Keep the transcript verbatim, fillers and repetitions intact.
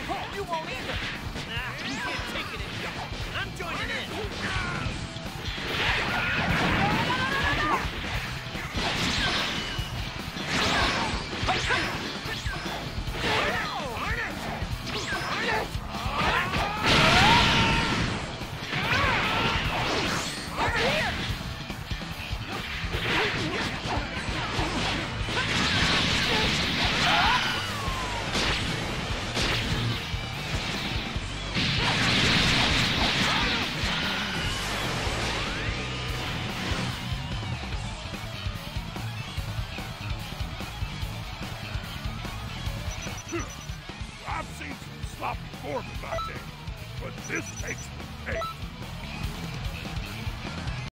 hope you won't either. Nah, you can't take it anymore. I'm joining in. I've seen some sloppy before in my day, but this takes the cake.